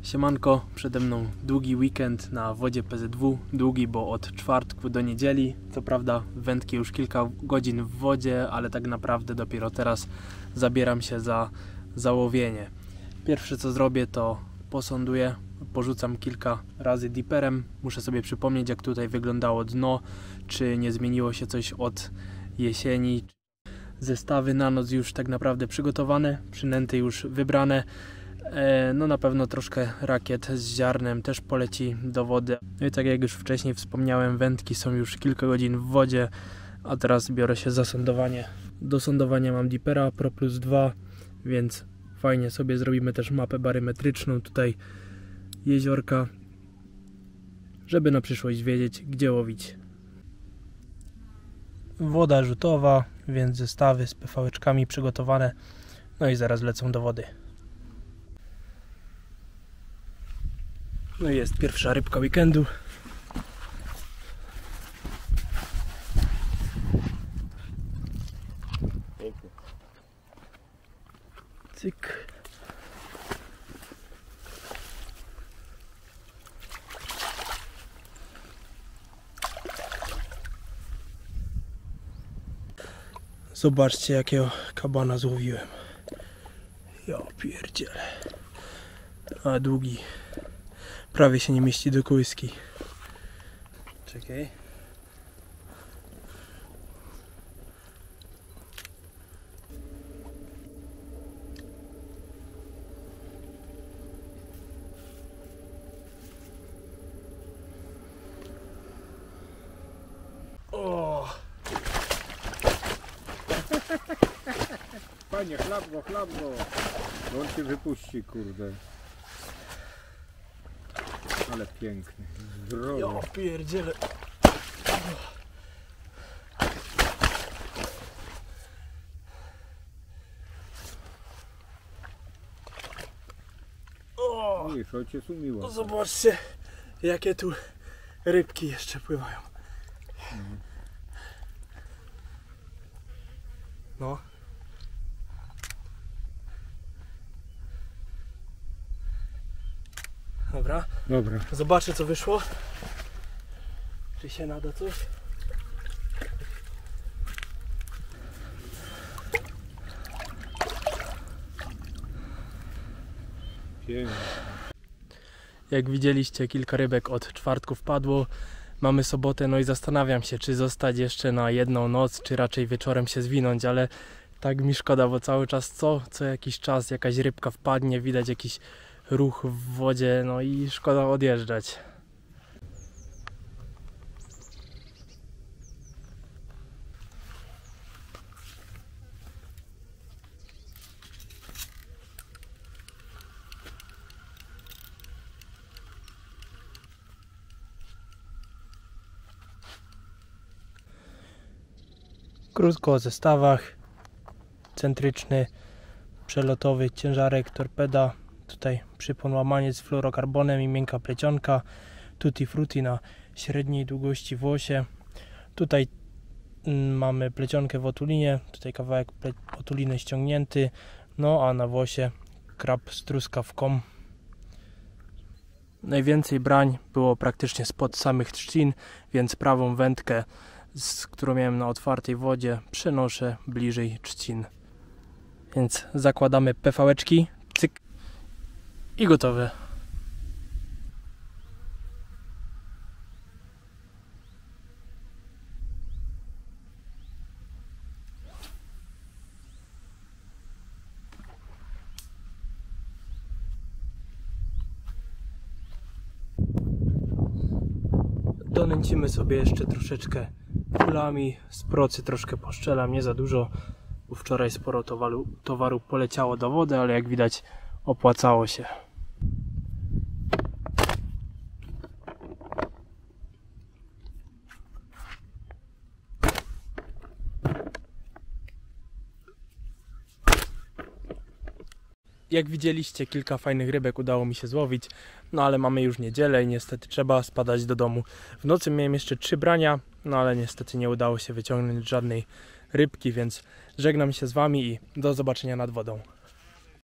Siemanko, przede mną długi weekend na wodzie PZW, długi, bo od czwartku do niedzieli. Co prawda wędki już kilka godzin w wodzie, ale tak naprawdę dopiero teraz zabieram się za łowienie. Pierwsze co zrobię, to posąduję, porzucam kilka razy diperem. Muszę sobie przypomnieć, jak tutaj wyglądało dno, czy nie zmieniło się coś od jesieni. Zestawy na noc już tak naprawdę przygotowane, przynęty już wybrane. No na pewno troszkę rakiet z ziarnem też poleci do wody. No i tak jak już wcześniej wspomniałem, wędki są już kilka godzin w wodzie, a teraz biorę się za sądowanie. Do sądowania mam dipera Pro Plus 2, więc fajnie sobie zrobimy też mapę barymetryczną tutaj jeziorka, żeby na przyszłość wiedzieć, gdzie łowić. Woda rzutowa, więc zestawy z PV-czkami przygotowane, no i zaraz lecą do wody. No i jest pierwsza rybka weekendu. Pięknie. Cyk. Zobaczcie, jakiego kabana złowiłem. Ja pierdzielę. A długi. Prawie się nie mieści do kołyski. Czekaj. O! Panie, chlap go, bo on się wypuści, kurde. Ale piękny, zdrowy. Ja pierdzielę. O! Wiesz, ojciec umiło. No zobaczcie, jakie tu rybki jeszcze pływają. No. Dobra. Dobra. Zobaczę, co wyszło. Czy się nada coś? Pięknie. Jak widzieliście, kilka rybek od czwartku wpadło. Mamy sobotę, no i zastanawiam się, czy zostać jeszcze na jedną noc, czy raczej wieczorem się zwinąć, ale tak mi szkoda, bo cały czas co jakiś czas jakaś rybka wpadnie, widać jakiś ruch w wodzie, no i szkoda odjeżdżać. Krótko o zestawach. Centryczny, przelotowy ciężarek, torpeda. Tutaj przypon łamaniec z fluorokarbonem i miękka plecionka. Tutti frutti na średniej długości w łosie. Tutaj mamy plecionkę w otulinie. Tutaj kawałek otuliny ściągnięty. No a na włosie krab z truskawką. Najwięcej brań było praktycznie spod samych trzcin, więc prawą wędkę, którą miałem na otwartej wodzie, przenoszę bliżej trzcin. Więc zakładamy PV-czki, cyk i gotowe. Donęcimy sobie jeszcze troszeczkę kulami, z procy troszkę poszczelam, nie za dużo, bo wczoraj sporo towaru poleciało do wody, ale jak widać opłacało się. Jak widzieliście, kilka fajnych rybek udało mi się złowić, no ale mamy już niedzielę i niestety trzeba spadać do domu. W nocy miałem jeszcze 3 brania, no ale niestety nie udało się wyciągnąć żadnej rybki, więc żegnam się z wami i do zobaczenia nad wodą.